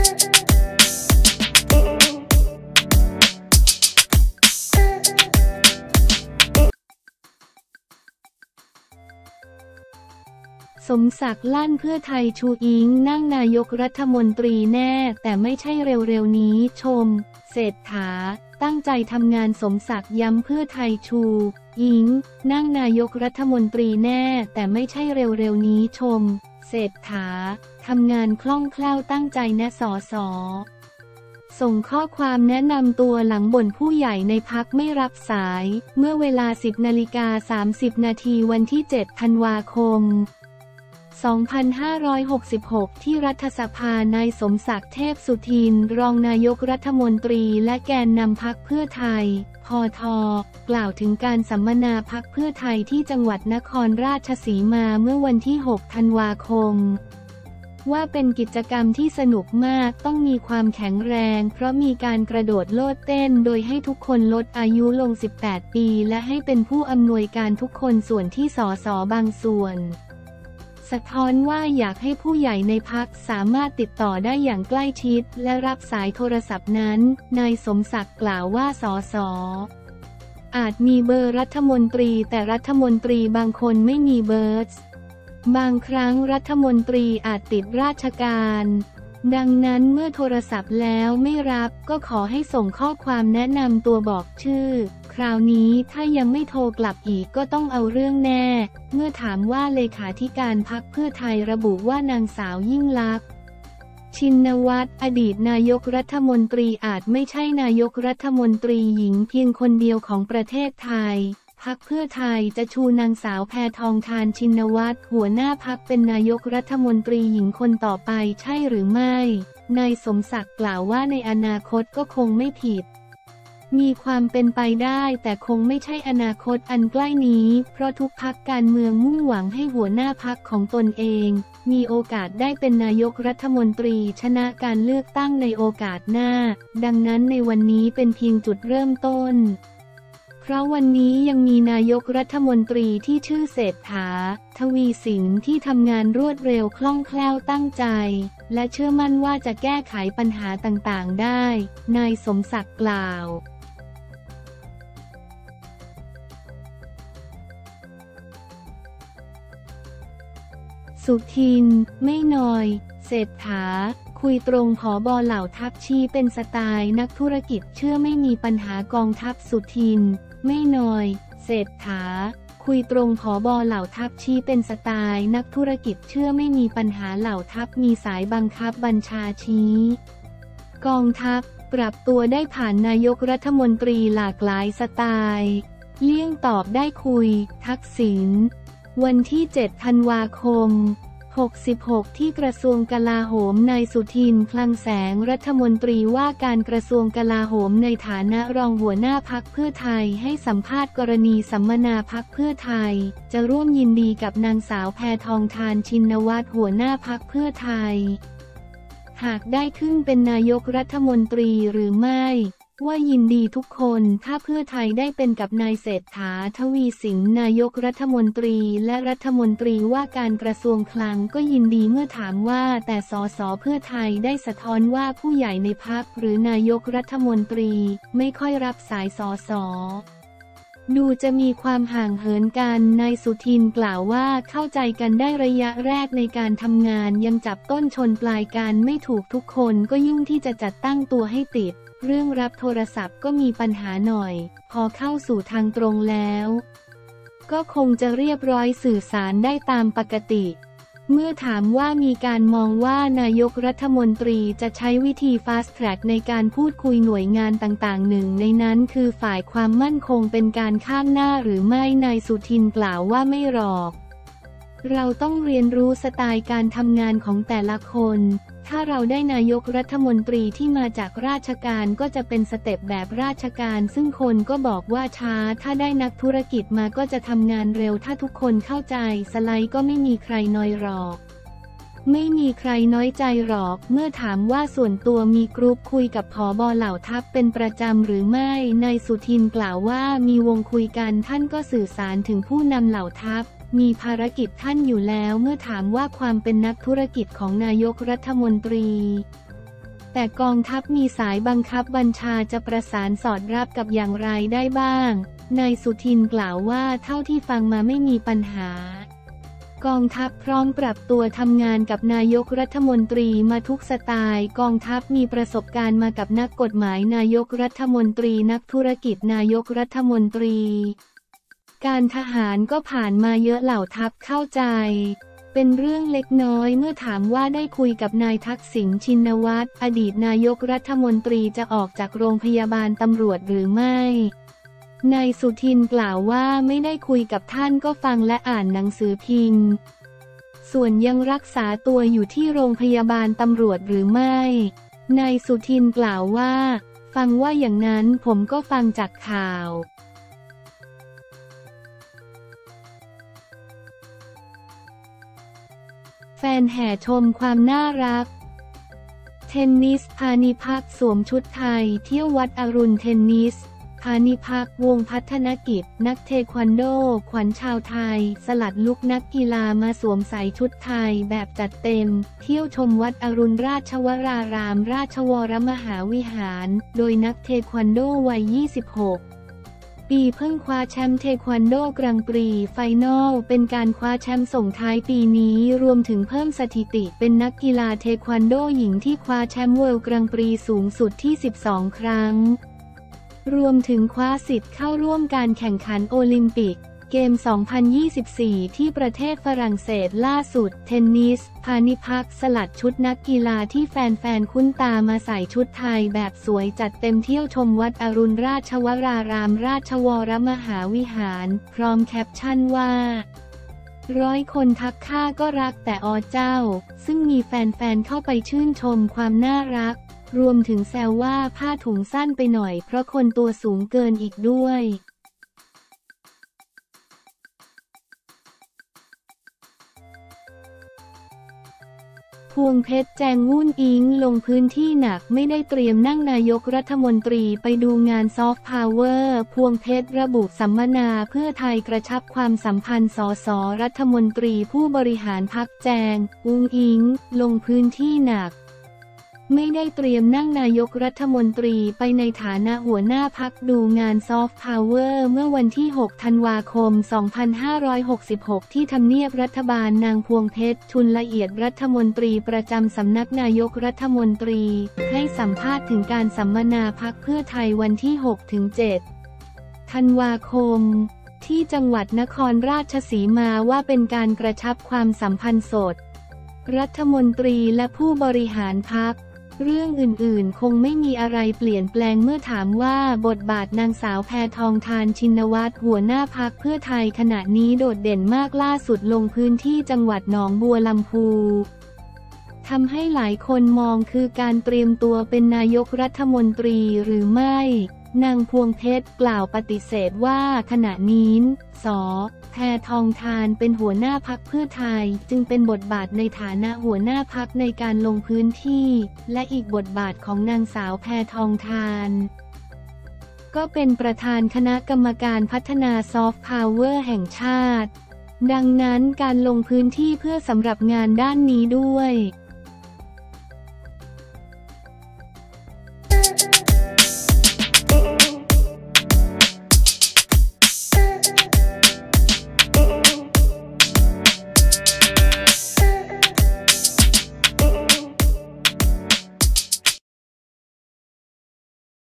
สมศักดิ์ลั่นเพื่อไทยชูอิงนั่งนายกรัฐมนตรีแน่แต่ไม่ใช่เร็วๆนี้ชมเศรษฐาตั้งใจทำงานสมศักดิ์ย้ำเพื่อไทยชูอิงนั่งนายกรัฐมนตรีแน่แต่ไม่ใช่เร็วๆนี้ชมเศรษฐาทำงานคล่องแคล่วตั้งใจแนะสสส่งข้อความแนะนำตัวหลังบ่นผู้ใหญ่ในพรรคไม่รับสายเมื่อเวลา 10:30 นาทีวันที่ 7 ธันวาคม 2566 ที่รัฐสภานายสมศักดิ์เทพสุทินรองนายกรัฐมนตรีและแกนนำพรรคเพื่อไทยพท.กล่าวถึงการสัมมนาพรรคเพื่อไทยที่จังหวัดนครราชสีมาเมื่อวันที่ 6 ธันวาคมว่าเป็นกิจกรรมที่สนุกมากต้องมีความแข็งแรงเพราะมีการกระโดดโลดเต้นโดยให้ทุกคนลดอายุลง 18 ปีและให้เป็นผู้อำนวยการทุกคนส่วนที่สสบางส่วนสะท้อนว่าอยากให้ผู้ใหญ่ในพรรคสามารถติดต่อได้อย่างใกล้ชิดและรับสายโทรศัพท์นั้นนายสมศักดิ์กล่าวว่าสสอาจมีเบอร์รัฐมนตรีแต่รัฐมนตรีบางคนไม่มีเบอร์บางครั้งรัฐมนตรีอาจติดราชการดังนั้นเมื่อโทรศัพท์แล้วไม่รับก็ขอให้ส่งข้อความแนะนำตัวบอกชื่อคราวนี้ถ้ายังไม่โทรกลับอีกก็ต้องเอาเรื่องแน่เมื่อถามว่าเลขาธิการพรรคเพื่อไทยระบุว่านางสาวยิ่งลักษณ์ชินวัตรอดีตนายกรัฐมนตรีอาจไม่ใช่นายกรัฐมนตรีหญิงเพียงคนเดียวของประเทศไทยพรรคเพื่อไทยจะชูนางสาวแพทองธารชินวัตรหัวหน้าพรรคเป็นนายกรัฐมนตรีหญิงคนต่อไปใช่หรือไม่นายสมศักดิ์กล่าวว่าในอนาคตก็คงไม่ผิดมีความเป็นไปได้แต่คงไม่ใช่อนาคตอันใกล้นี้เพราะทุกพรรคการเมืองมุ่งหวังให้หัวหน้าพรรคของตนเองมีโอกาสได้เป็นนายกรัฐมนตรีชนะการเลือกตั้งในโอกาสหน้าดังนั้นในวันนี้เป็นเพียงจุดเริ่มต้นเพราะวันนี้ยังมีนายกรัฐมนตรีที่ชื่อเศรษฐาทวีสินที่ทำงานรวดเร็วคล่องแคล่วตั้งใจและเชื่อมั่นว่าจะแก้ไขปัญหาต่างๆได้นายสมศักดิ์กล่าวสุทินไม่น้อยเศรษฐาคุยตรงผบ.เหล่าทัพชี้เป็นสไตล์นักธุรกิจเชื่อไม่มีปัญหากองทัพสุทินไม่น้อยเศรษฐาคุยตรงผบ.เหล่าทัพชี้เป็นสไตล์นักธุรกิจเชื่อไม่มีปัญหาเหล่าทัพมีสายบังคับบัญชาชี้กองทัพปรับตัวได้ผ่านนายกรัฐมนตรีหลากหลายสไตล์เลี่ยงตอบได้คุยทักษิณวันที่ 7 ธันวาคม66ที่กระทรวงกลาโหมนายสุทินคลังแสงรัฐมนตรีว่าการกระทรวงกลาโหมในฐานะรองหัวหน้าพรรคเพื่อไทยให้สัมภาษณ์กรณีสัมมนาพรรคเพื่อไทยจะร่วมยินดีกับนางสาวแพทองธารชินวัตรหัวหน้าพรรคเพื่อไทยหากได้ขึ้นเป็นนายกรัฐมนตรีหรือไม่ว่ายินดีทุกคนถ้าเพื่อไทยได้เป็นกับนายเศรษฐาทวีสินนายกรัฐมนตรีและรัฐมนตรีว่าการกระทรวงคลังก็ยินดีเมื่อถามว่าแต่สสเพื่อไทยได้สะท้อนว่าผู้ใหญ่ในพรรคหรือนายกรัฐมนตรีไม่ค่อยรับสายสสดูจะมีความห่างเหินกันนายสุทินกล่าวว่าเข้าใจกันได้ระยะแรกในการทำงานยังจับต้นชนปลายกันไม่ถูกทุกคนก็ยุ่งที่จะจัดตั้งตัวให้ติดเรื่องรับโทรศัพท์ก็มีปัญหาหน่อยพอเข้าสู่ทางตรงแล้วก็คงจะเรียบร้อยสื่อสารได้ตามปกติเมื่อถามว่ามีการมองว่านายกรัฐมนตรีจะใช้วิธี fast track ในการพูดคุยหน่วยงานต่างๆหนึ่งในนั้นคือฝ่ายความมั่นคงเป็นการข้ามหน้าหรือไม่นายสุทินกล่าวว่าไม่หรอกเราต้องเรียนรู้สไตล์การทำงานของแต่ละคนถ้าเราได้นายกรัฐมนตรีที่มาจากราชการก็จะเป็นสเต็ปแบบราชการซึ่งคนก็บอกว่าช้าถ้าได้นักธุรกิจมาก็จะทำงานเร็วถ้าทุกคนเข้าใจสไลด์ก็ไม่มีใครน้อยหรอกไม่มีใครน้อยใจหรอกเมื่อถามว่าส่วนตัวมีกรุ๊ปคุยกับผบ.เหล่าทัพเป็นประจำหรือไม่นายสุทินกล่าวว่ามีวงคุยกันท่านก็สื่อสารถึงผู้นำเหล่าทัพมีภารกิจท่านอยู่แล้วเมื่อถามว่าความเป็นนักธุรกิจของนายกรัฐมนตรีแต่กองทัพมีสายบังคับบัญชาจะประสานสอดรับกับอย่างไรได้บ้างนายสุทินกล่าวว่าเท่าที่ฟังมาไม่มีปัญหากองทัพพร้อมปรับตัวทำงานกับนายกรัฐมนตรีมาทุกสไตล์กองทัพมีประสบการณ์มากับนักกฎหมายนายกรัฐมนตรีนักธุรกิจนายกรัฐมนตรีการทหารก็ผ่านมาเยอะเหล่าทัพเข้าใจเป็นเรื่องเล็กน้อยเมื่อถามว่าได้คุยกับนายทักษิณชินวัตรอดีตนายกรัฐมนตรีจะออกจากโรงพยาบาลตำรวจหรือไม่นายสุทินกล่าวว่าไม่ได้คุยกับท่านก็ฟังและอ่านหนังสือพิมพ์ส่วนยังรักษาตัวอยู่ที่โรงพยาบาลตำรวจหรือไม่นายสุทินกล่าวว่าฟังว่าอย่างนั้นผมก็ฟังจากข่าวแฟนแห่ชมความน่ารักเทนนิสพานิภักสวมชุดไทยเที่ยววัดอรุณเทนนิสพานิภักวงศ์พัฒนกิจนักเทควันโดขวัญชาวไทยสลัดลุคนักกีฬามาสวมใส่ชุดไทยแบบจัดเต็มเที่ยวชมวัดอรุณราชวรารามราชวรมหาวิหารโดยนักเทควันโดวัย 26 ปีเพิ่งคว้าแชมป์เทควันโดกรังปรีไฟนอลเป็นการคว้าแชมป์ส่งท้ายปีนี้รวมถึงเพิ่มสถิติเป็นนักกีฬาเทควันโดหญิงที่คว้าแชมป์เวิลด์กรังปรีสูงสุดที่ 12 ครั้งรวมถึงคว้าสิทธิ์เข้าร่วมการแข่งขันโอลิมปิกเกม 2024 ที่ประเทศฝรั่งเศสล่าสุดเทนนิสพานิภักสลัดชุดนักกีฬาที่แฟนๆคุ้นตามาใส่ชุดไทยแบบสวยจัดเต็มเที่ยวชมวัดอรุณราชวรารามราชวรมหาวิหารพร้อมแคปชั่นว่า100 คนทักข้าก็รักแต่เจ้าซึ่งมีแฟนๆเข้าไปชื่นชมความน่ารักรวมถึงแซวว่าผ้าถุงสั้นไปหน่อยเพราะคนตัวสูงเกินอีกด้วยพวงเพชรแจงวุ่นอิงลงพื้นที่หนักไม่ได้เตรียมนั่งนายกรัฐมนตรีไปดูงานซอฟต์พาวเวอร์พวงเพชรระบุสัมมนาเพื่อไทยกระชับความสัมพันธ์สสรัฐมนตรีผู้บริหารพรรคแจงวุ่นอิงลงพื้นที่หนักไม่ได้เตรียมนั่งนายกรัฐมนตรีไปในฐานะหัวหน้าพรรคดูงานซอฟต์พาวเวอร์เมื่อวันที่ 6 ธันวาคม 2566 ที่ทำเนียบรัฐบาลนางพวงเพชรชุนละเอียดรัฐมนตรีประจำสำนักนายกรัฐมนตรีให้สัมภาษณ์ถึงการสัมมนาพรรคเพื่อไทยวันที่ 6-7 ธันวาคมที่จังหวัดนครราชสีมาว่าเป็นการกระชับความสัมพันธ์สดรัฐมนตรีและผู้บริหารพรรคเรื่องอื่นๆคงไม่มีอะไรเปลี่ยนแปลงเมื่อถามว่าบทบาทนางสาวแพทองธารชินวัตรหัวหน้าพรรคเพื่อไทยขณะนี้โดดเด่นมากล่าสุดลงพื้นที่จังหวัดหนองบัวลำพูทำให้หลายคนมองคือการเตรียมตัวเป็นนายกรัฐมนตรีหรือไม่นางพวงเพชรกล่าวปฏิเสธว่าขณะนี้ส.แพทองธารเป็นหัวหน้าพรรคเพื่อไทยจึงเป็นบทบาทในฐานะหัวหน้าพรรคในการลงพื้นที่และอีกบทบาทของนางสาวแพทองธารก็เป็นประธานคณะกรรมการพัฒนาซอฟต์พาวเวอร์แห่งชาติดังนั้นการลงพื้นที่เพื่อสำหรับงานด้านนี้ด้วย